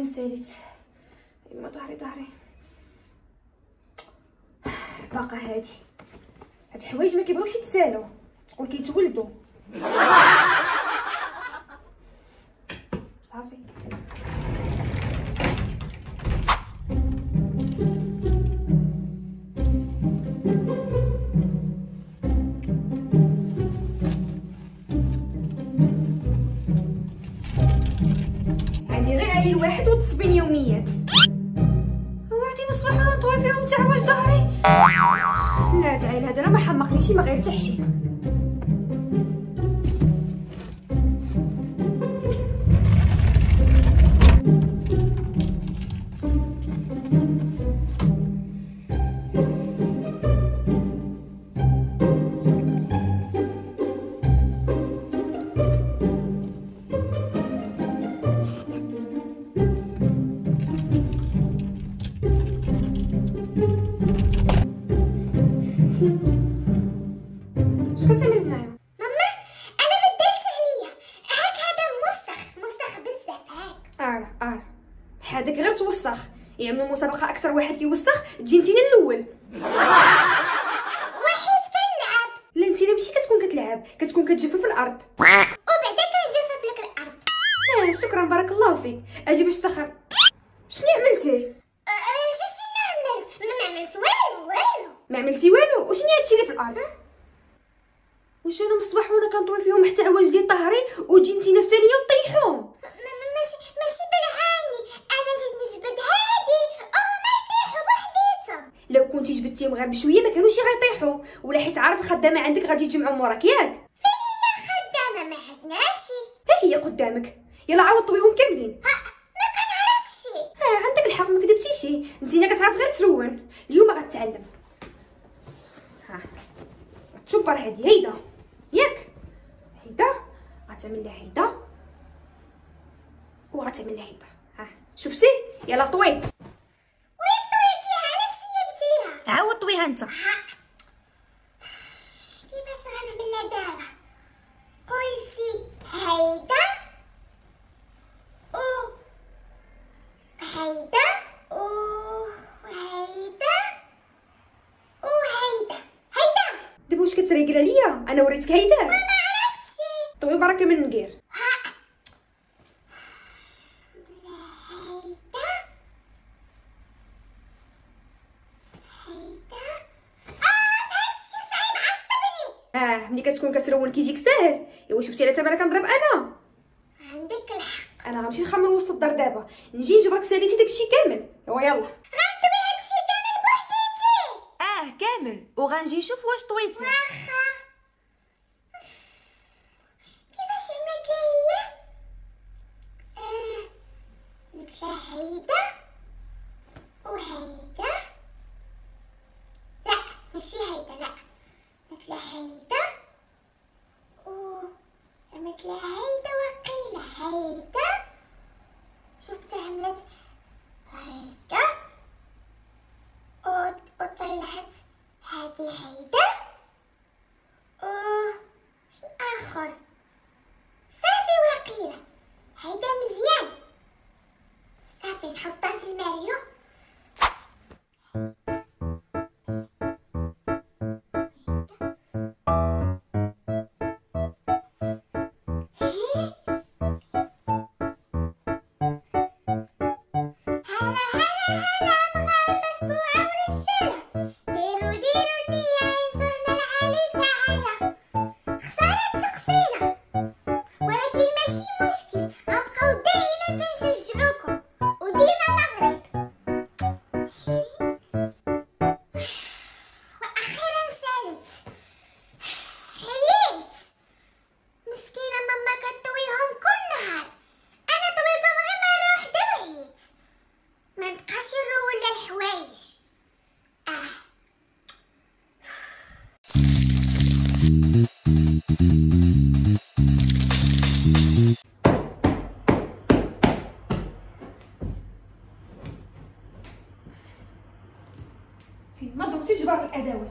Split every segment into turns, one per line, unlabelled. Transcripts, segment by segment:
ساليت. اما ظهري باقا هاد الحوايج ما كيبغيوش يتسالوا، تقول كيتولدوا. صافي عندي غير عيل واحد وتصبين يوميا. وعندي مصباح وانا نطوي فيهم تاع واش ظهري. لا العيل هذا ما حمقنيش، ما غير تحشي. هذاك غير توسخ، يعملوا مسابقه اكثر واحد كيوسخ تجي نتينا الاول.
وحيد كنلعب.
لا نتينا ماشي كتكون كتلعب، كتكون كتجفف في الارض
وبعدا كنجفف لك الارض.
شكرا بارك الله فيك. اجي باش تسخر. شنو عملتي؟
شنو عملت؟ ما عملت والو.
ما عملتي والو؟ وشنو هادشي اللي في الارض؟ واش انا مصباح وانا كنطوي فيهم حتى عواجلي طهري وتجي نتينا في ثانيه وطيحهم؟
ماشي بالعاني، انا جيت نجبد هادي وهما يطيحوا بوحديتهم.
لو كنتي جبدتيهم غير بشويه ما كانوش غيطيحوا، ولا حيت عارف الخدامه عندك غادي يجمعوا موراك ياك.
فين هي الخدامه؟ ما عندناش.
ها هي قدامك، يلا عاود طويهم كاملين.
ما كنعرفش.
عندك الحق ما كذبتيش، نتينا كتعرف غير تلون. اليوم غتعلم. تشبر هيدا ياك، هيدا غتعمل لها هيدا وغتعمل لها هيدا. شفتي؟ يلا طوي.
وين طويتيها؟ علاش سيبتيها؟
عاود طويها انت.
كيفاش غنعملها دابا؟ قلتي هيدا و هيدا وهيدا.
دابا واش كتريقل عليا؟ انا وريتك هيدا.
ما عرفتش.
طوي بركه من نقير. ملي كتكون كترون كيجيك ساهل. ايوا شفتي على تما كنضرب انا.
عندك الحق.
انا غنمشي نخمم وسط الدار دابا، نجي نجبرك ساليتي داكشي كامل. ايوا يلا.
غنطوي هادشي كامل بوحديتي.
كامل، وغنجي نشوف واش طويتي.
واخا. كيفاش عملت ليا؟ مثل هيدا وهيدا. لا ماشي هيدا، لا مثل هيدا مثل هيدا وقيلة هيدا. شفت عملت هيدا وطلعت هادي هيدا شنو اخر. صافي وقيلة هيدا مزيان. صافي نحطها في الماريو. فين ما ضربتي جبر الادوات.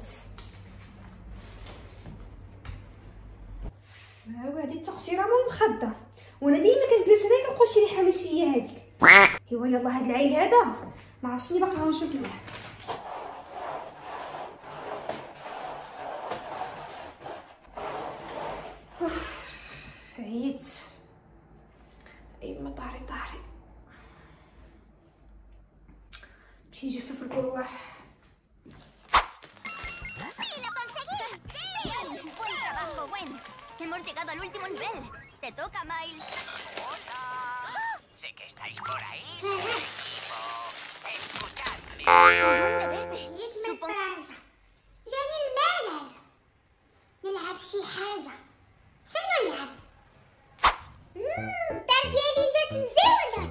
هذه التقشيره مو مخده، وانا ديما كنجلس هنا كنقول شي ريحه ماشي هي هذيك.
ايوا يلا هاد العيل هذا ما عرفتش اللي باقا غنشوف له. عييت. ايوا طاري نمشي نجفف الكروح.
Hemos llegado al último nivel. Te toca, Miles.
Hola. Sé que estáis por ahí. Escuchadme.
de verde. يتم الفراجة. جاني الملل. نلعب شي حاجة. شنو نلعب؟ الدار ديالي جات مزيونة.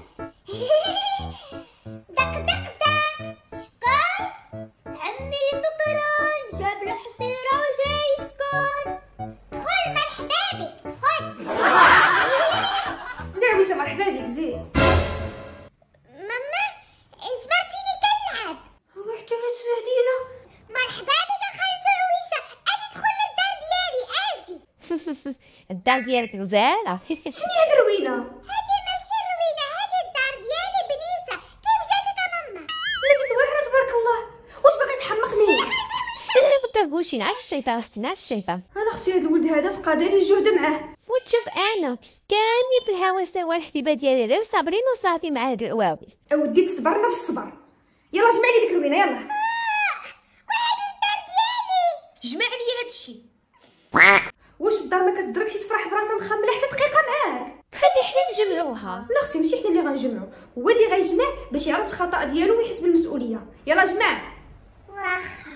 دق دق دق. شكون؟ عمي الفقران جاب الحصيرة وجاي يسكن. دخل مرحبا بك دخل.
زعما مرحبا بك زيد.
ماما سمعتيني كنلعب.
وحدة ولا تبهدينا.
مرحبا بك خالتي عويشة. اجي دخل للدار ديالي اجي.
الدار ديالك غزاله.
شنو هاد روينة؟
هذه ماشي روينة هذه الدار ديالي بنيتها. كيف جاتك ماما؟
بلاتي زوينة تبارك الله. واش باغي تحمقني؟
ما تقولش نعس الشيطان اختي نعس الشيطان.
انا اختي هاد الولد هذا تقاداني الجهد معاه.
وتشوف انا كاملين في الهوا سوا الحبيبه ديالي غير صابرين وصافي مع هاد العواوي.
اودي تصبر نفس الصبر. يلا جمع لي ديك الروينة يلا.
وهذه الدار ديالي.
جمع لي هادشي. واش الدار ما كتدركش تفرح براسها مخمله حتى دقيقه معاك؟
خلي حنا نجمعوها.
لا اختي ماشي حنا اللي غنجمعو، هو اللي غيجمع باش يعرف الخطا ديالو ويحس بالمسؤوليه. يلا جمع.
واخا.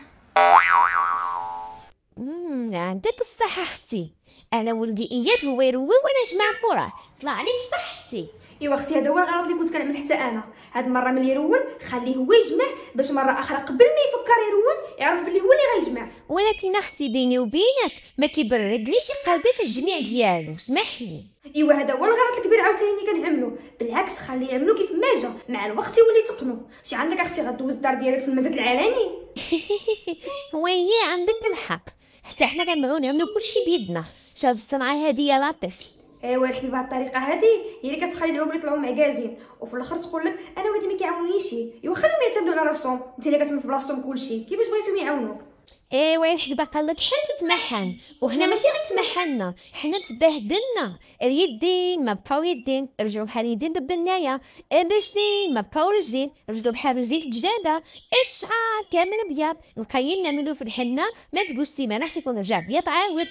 عندك الصحة اختي. انا ولدي اياد هو يروي وانا نجمع فراه. طلع لي في صحتي.
ايوا اختي هذا هو الغلط اللي كنت كنعمل حتى انا. هاد المره ملي يرون خليه هو يجمع باش مره اخرى قبل ما يفكر يرون يعرف بلي هو اللي غيجمع.
ولكن اختي بيني وبينك ما كيبردليش قلبي في الجميع ديالو اسمح لي.
ايوا هذا هو الغلط الكبير عاوتاني اللي كنعملو. بالعكس خليه يعملو كيف ما جا، مع الوقت يولي يتقنو. شي عندك اختي غدوز الدار ديالك في المزاد العلني.
وهي عندك الحق، حتى حنا كنبغيو نعملو كلشي بيدنا. شاد الصنعه هادي يا لطيف.
ايوا الحبيبه بهاد الطريقه هذه هي اللي كتخلي العوام يطلعوا معكازين، وفي الاخر تقول لك انا ولدي ما كيعاونيش. ايوا خليهم يعتمدوا على راسهم، انت اللي كتم في بلاصتهم كلشي. كيفاش بغيتهم يعاونوك؟
ايوا الحبيبه قالك حنا تتمحن، وهنا ماشي غير تمحنا، حنا تبهدلنا. اليدين ما بقاو يدين رجعوا بحال يدين بالبنايه، الرجلين ما بقاو رجلين رجعوا بحال رجلين الجداده، الشعر كامل ابيض. القيم نعملو في الحنه ما تقول سيمانه حتى يكون رجع ابيض عاود.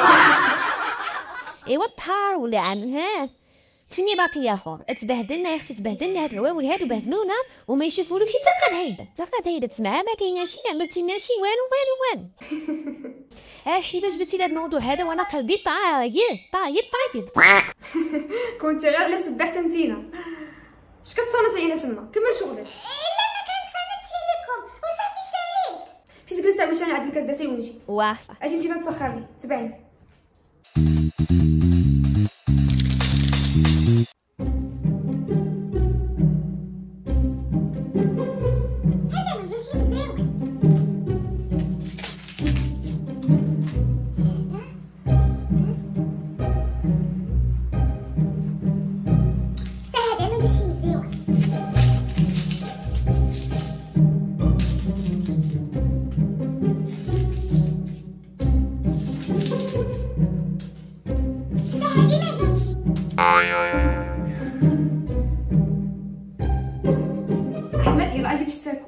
ايوا الطهار ولا ها شني باقي يا اخر؟ تبهدلنا يا اختي تبهدلنا هاد العواول هادو بهدلونا وما يشوفولكش حتى قد هيدا تسمعها ما كايناش شي عملتي لنا شي والو. حبيبه جبتي لهاد الموضوع هذا وانا قلبي طايب.
كنت غير على سبحت انتينا. اش كتصنتي عينا تما؟ كمل شغلك.
الا ما كنصنتش لكم وصافي ساليت.
فين جلسي باش انا نعدل الكاس ديالي ونجي.
واخا
اجي انتي ما تاخرني تبعني.
هذا ما جاش مزيون. هذا ما جاش مزيون. هذه ما جاتش.
احمد يلا اجي باش تاكل.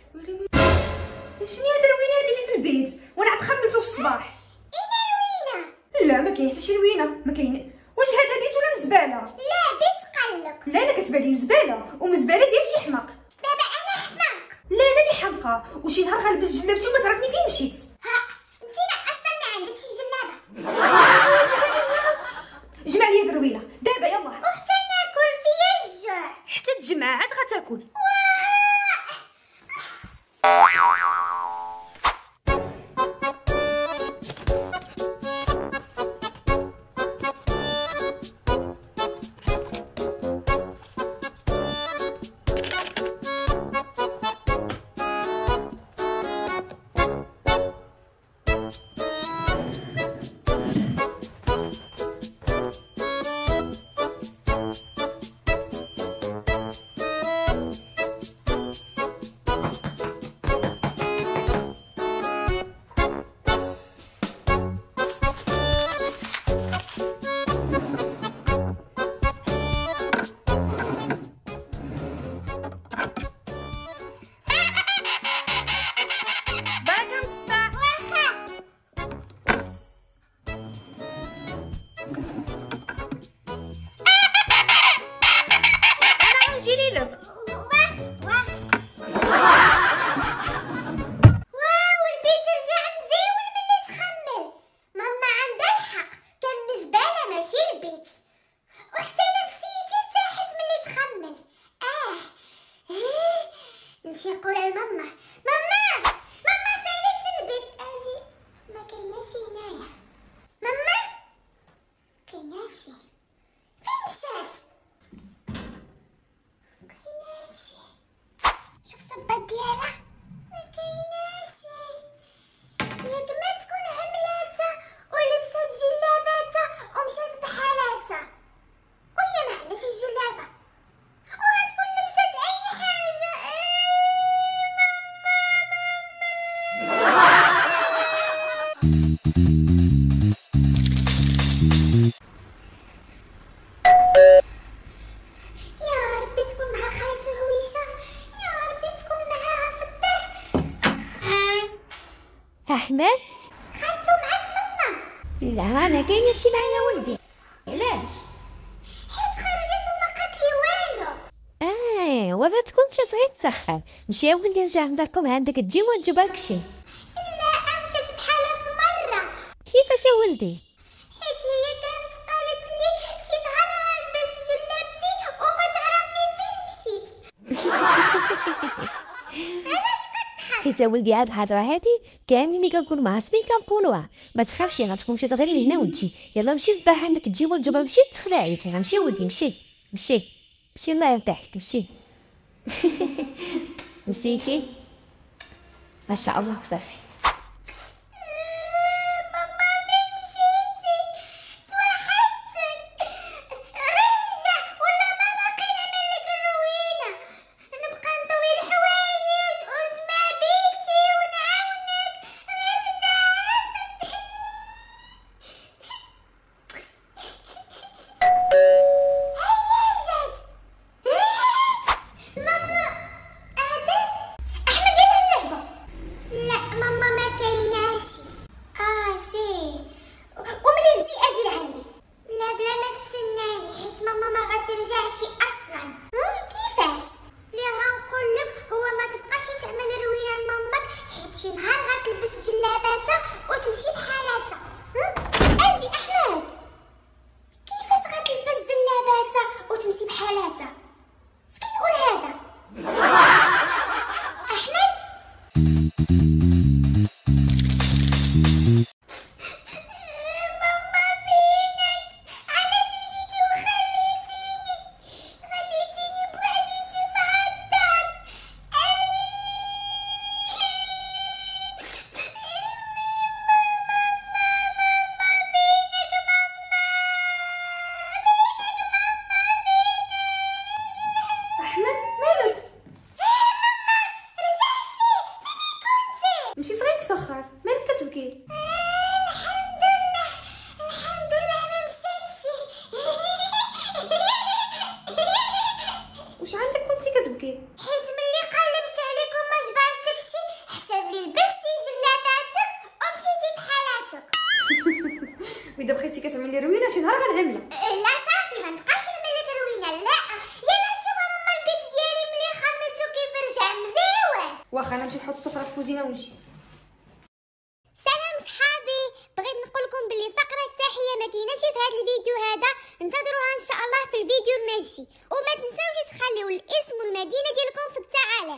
شنو هاد الروينه هادي اللي في البيت وانا عاد خملتو في الصباح؟
اين روينة؟
لا ما كاين حتى شي روينه ما كاين. واش هذا بيت ولا مزباله؟
لا بيت قلق.
لا انا كتبان لي مزباله ومزباله ديال شي حماق.
دابا انا حماق.
لا انا اللي حمقى وشي نهار غنلبس جلابتي وما تعرفني فين مشيت.
ها انتينا اصلا ما عندك شي جلابه.
جمع لي هاد الروينه دابا يلا.
وحتى ناكل فيا الجوع.
حتى تجمع عاد غتاكل.
احمد
خالته معاك ماما؟
لا انا كاينه شي معايا ولدي. علاش؟
حيت خرجت وما قالت لي والو.
ولا تكون مشات غير تسخر. مشي ولدي نرجع لداركم عندك تجي ونجيب لك شي.
لا مشات بحالها في مره.
كيفاش يا ولدي؟
حيت هي كانت قالت لي شي نهار غنلبس جلابتي وما تعرفني فين مشيت. علاش كتضحك؟
حيت ولدي هاد الهضره هادي كاملين ملي كنكونوا معصبين كنقولوها. ما تخافش غتكون مشات غير لهنا وتجي. يلا مشي للدار عندك تجي والجبه. مشي تخلع عليك. مشي ولدي مشي مشي مشي الله يرتاح لك. مشي. نسيتي ما شاء الله صافي.
ماما فين مشيتي؟ توحشتك. غير نرجع ولا ماما كنعمل لك الروينه. نبقى نطوي الحوايج ونجمع بيتي ونعاونك. غير نرجع. هيا جات. ماما هذا احمد يلعب اللعبه. لا ماما ما كايناش. سي وملي تجي اجي لعندي. لا بلا ما تسناني حيت ماما ما غترجعش اصلا. كيفاش؟ اللي غنقول لك هو ما تبقاش تعمل روينه لمامك حيت شي نهار غتلبس جلاباتها وتمشي بحالاتها. اجي احمد. كيفاش غتلبس جلاباتها وتمشي بحالاتها؟ سكي نقول هذا. احمد ماما فينك؟ علاش مشيتي وخليتيني؟ خليتيني بوحديتي مع الدار.
احمد مالك؟
رجعتي؟ فين كنتي؟
مشيت غير تسخر. مالك كتبكي؟
الحمد لله الحمد لله ما مشاتش.
واش عندك كنتي كتبكي؟
حيت ملي قلبت عليك وما جبرتكش حسب لي لبستي جلاباتك ومشيتي بحالاتك.
واذا بغيتي كتعملي روينه شي نهار غنعملها.
لا صافي ما نبقاش نعمل لك روينه. لا يلا نشوف ماما البيت ديالي ملي خمتو كيف رجع مزيون.
واخا انا نمشي نحط السفره في الكوزينه ونجي.
سلام صحابي، بغيت نقول لكم بلي فقره التحيه ما كايناش في هذا الفيديو هذا. انتظروها ان شاء الله في الفيديو الماشي. وما تنساوش تخليو الاسم والمدينه ديالكم في التعاليق.